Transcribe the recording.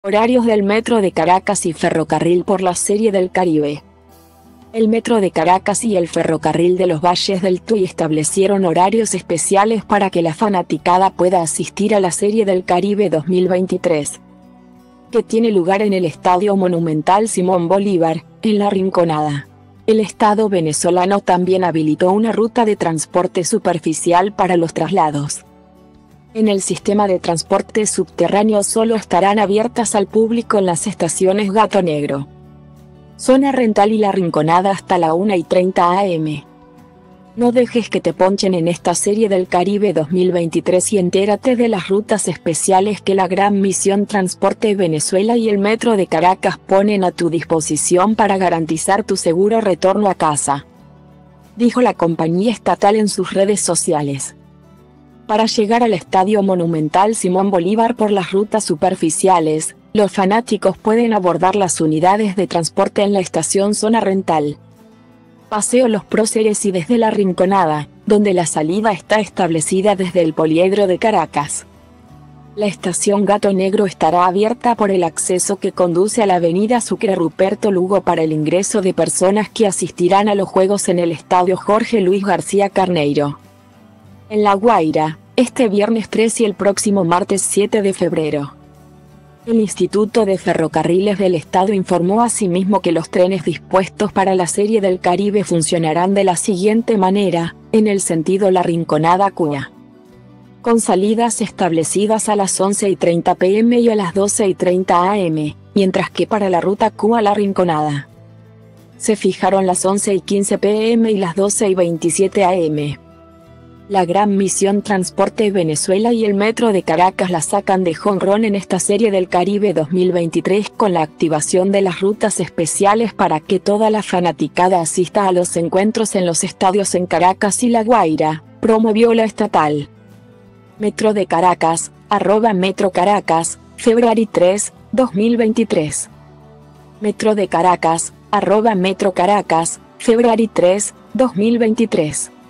Horarios del Metro de Caracas y Ferrocarril por la Serie del Caribe. El Metro de Caracas y el Ferrocarril de los Valles del Tuy establecieron horarios especiales para que la fanaticada pueda asistir a la Serie del Caribe 2023, que tiene lugar en el Estadio Monumental Simón Bolívar, en La Rinconada. El Estado venezolano también habilitó una ruta de transporte superficial para los traslados. En el sistema de transporte subterráneo solo estarán abiertas al público en las estaciones Gato Negro, Zona Rental y La Rinconada hasta la 1:30 am. No dejes que te ponchen en esta Serie del Caribe 2023 y entérate de las rutas especiales que la Gran Misión Transporte Venezuela y el Metro de Caracas ponen a tu disposición para garantizar tu seguro retorno a casa, dijo la compañía estatal en sus redes sociales. Para llegar al Estadio Monumental Simón Bolívar por las rutas superficiales, los fanáticos pueden abordar las unidades de transporte en la estación Zona Rental, Paseo Los Próceres y desde La Rinconada, donde la salida está establecida desde el Poliedro de Caracas. La estación Gato Negro estará abierta por el acceso que conduce a la avenida Sucre Ruperto Lugo para el ingreso de personas que asistirán a los juegos en el Estadio Jorge Luis García Carneiro, en La Guaira, este viernes 3 y el próximo martes 7 de febrero. El Instituto de Ferrocarriles del Estado informó asimismo que los trenes dispuestos para la Serie del Caribe funcionarán de la siguiente manera, en el sentido La Rinconada-Cuya, con salidas establecidas a las 11:30 p.m. y a las 12:30 am, mientras que para la ruta Cuya-La Rinconada se fijaron las 11:15 p.m. y las 12:27 am. La Gran Misión Transporte Venezuela y el Metro de Caracas la sacan de jonrón en esta Serie del Caribe 2023 con la activación de las rutas especiales para que toda la fanaticada asista a los encuentros en los estadios en Caracas y La Guaira, promovió la estatal. Metro de Caracas, @Metro Caracas, February 3, 2023. Metro de Caracas, @Metro Caracas, February 3, 2023.